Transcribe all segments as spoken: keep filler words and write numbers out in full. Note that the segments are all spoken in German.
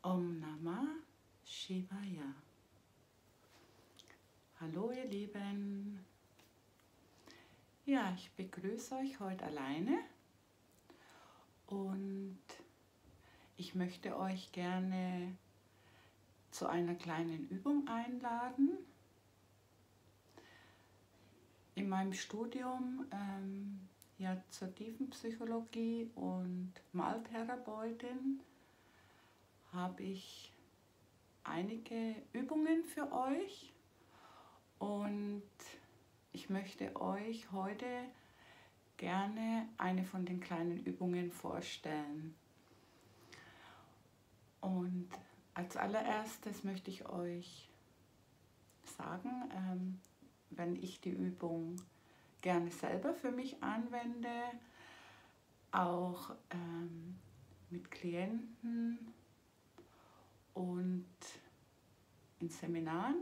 Om Namah Shivaya. Hallo ihr Lieben. Ja, ich begrüße euch heute alleine und ich möchte euch gerne zu einer kleinen Übung einladen. In meinem Studium ähm, ja, zur Tiefenpsychologie und Maltherapeutin habe ich einige Übungen für euch und ich möchte euch heute gerne eine von den kleinen Übungen vorstellen. Und als allererstes möchte ich euch sagen, ähm, wenn ich die Übung gerne selber für mich anwende, auch ähm, mit Klienten und in Seminaren.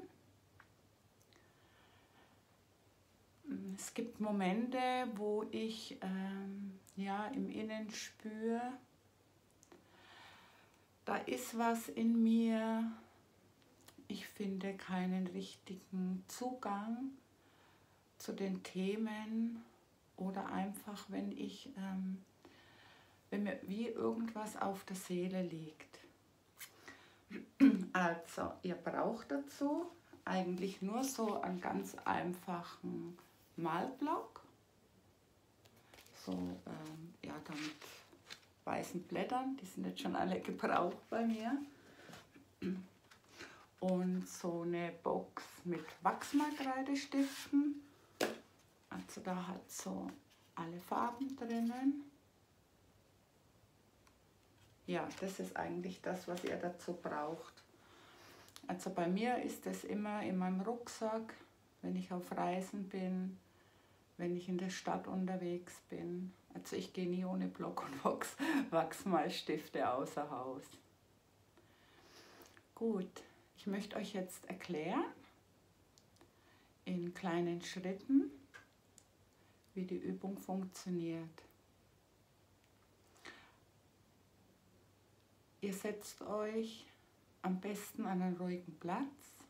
Es gibt Momente, wo ich ähm, ja, im Innen spüre, da ist was in mir, ich finde keinen richtigen Zugang zu den Themen oder einfach, wenn ich, ähm, wenn mir wie irgendwas auf der Seele liegt. Also, ihr braucht dazu eigentlich nur so einen ganz einfachen Malblock, so ähm, ja, da mit weißen Blättern, die sind jetzt schon alle gebraucht bei mir, und so eine Box mit Wachsmalkreidestiften, also da hat so alle Farben drinnen. Ja, das ist eigentlich das, was ihr dazu braucht. Also bei mir ist es immer in meinem Rucksack, wenn ich auf Reisen bin, wenn ich in der Stadt unterwegs bin. Also ich gehe nie ohne Block und Wachs, Wachsmalstifte außer Haus. Gut, ich möchte euch jetzt erklären, in kleinen Schritten, wie die Übung funktioniert. Ihr setzt euch am besten an einen ruhigen Platz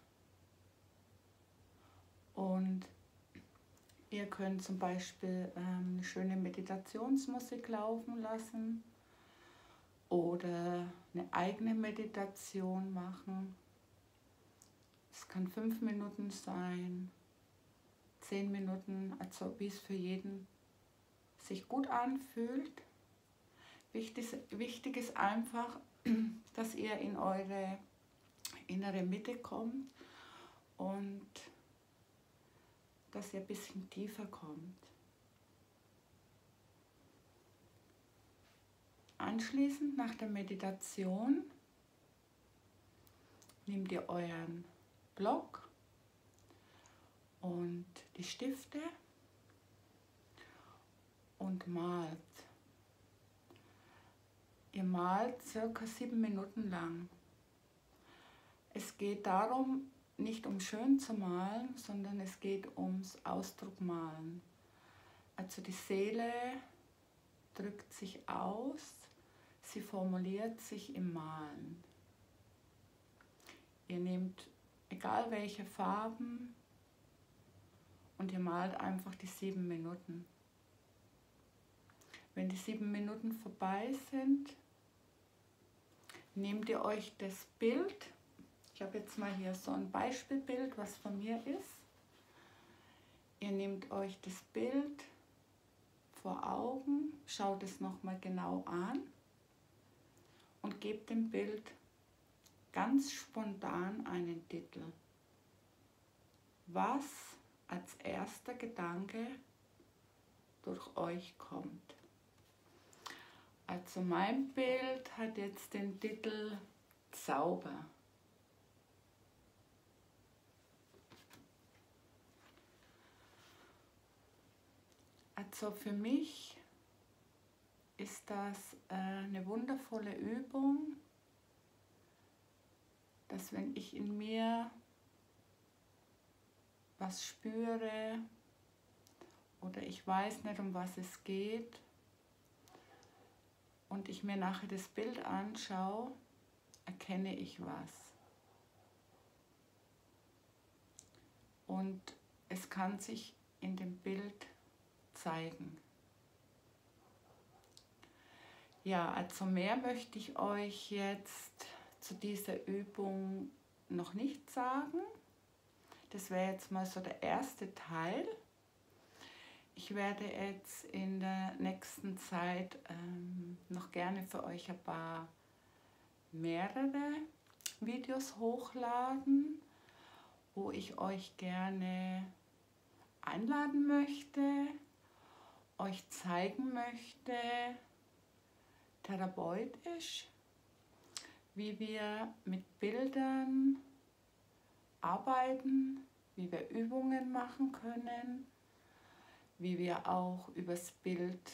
und ihr könnt zum Beispiel ähm, eine schöne Meditationsmusik laufen lassen oder eine eigene Meditation machen. Es kann fünf Minuten sein, zehn Minuten, also wie es für jeden sich gut anfühlt. Wichtig, wichtig ist einfach, dass ihr in eure innere Mitte kommt und dass ihr ein bisschen tiefer kommt. Anschließend, nach der Meditation, nehmt ihr euren Block und die Stifte und malt. Ihr malt circa sieben Minuten lang. Es geht darum, nicht um schön zu malen, sondern es geht ums Ausdruckmalen. Also die Seele drückt sich aus, sie formuliert sich im Malen. Ihr nehmt egal welche Farben und ihr malt einfach die sieben Minuten. Wenn die sieben Minuten vorbei sind, nehmt ihr euch das Bild. Ich habe jetzt mal hier so ein Beispielbild, was von mir ist. Ihr nehmt euch das Bild vor Augen, schaut es nochmal genau an und gebt dem Bild ganz spontan einen Titel. Was als erster Gedanke durch euch kommt. Also mein Bild hat jetzt den Titel Zauber. Also für mich ist das eine wundervolle Übung, dass wenn ich in mir was spüre oder ich weiß nicht, um was es geht und ich mir nachher das Bild anschaue, erkenne ich was. Und es kann sich in dem Bild zeigen. Ja, also mehr möchte ich euch jetzt zu dieser Übung noch nicht sagen. Das wäre jetzt mal so der erste Teil. Ich werde jetzt in der nächsten Zeit ähm, noch gerne für euch ein paar mehrere Videos hochladen, wo ich euch gerne einladen möchte, euch zeigen möchte, therapeutisch, wie wir mit Bildern arbeiten, wie wir Übungen machen können, wie wir auch übers Bild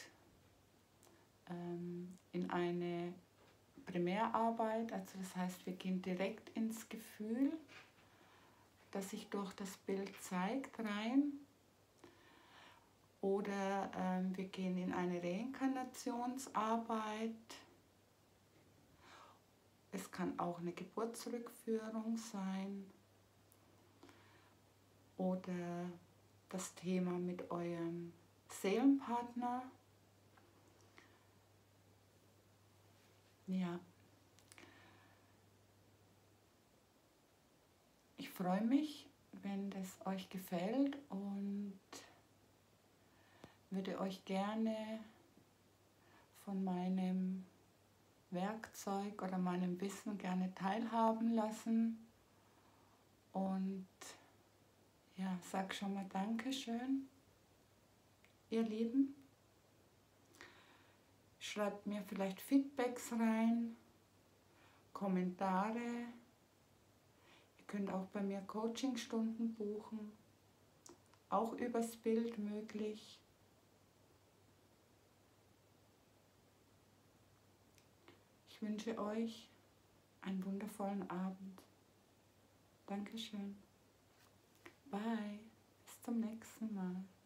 ähm, in eine Primärarbeit, also das heißt, wir gehen direkt ins Gefühl, das sich durch das Bild zeigt, rein. Oder ähm, wir gehen in eine Reinkarnationsarbeit. Es kann auch eine Geburtsrückführung sein. Oder das Thema mit eurem Seelenpartner. Ja. Ich freue mich, wenn das euch gefällt und würde euch gerne von meinem Werkzeug oder meinem Wissen gerne teilhaben lassen. Und ja, sag schon mal Dankeschön, ihr Lieben. Schreibt mir vielleicht Feedbacks rein, Kommentare. Ihr könnt auch bei mir Coachingstunden buchen, auch übers Bild möglich. Ich wünsche euch einen wundervollen Abend. Dankeschön. Bye. Bis zum nächsten Mal.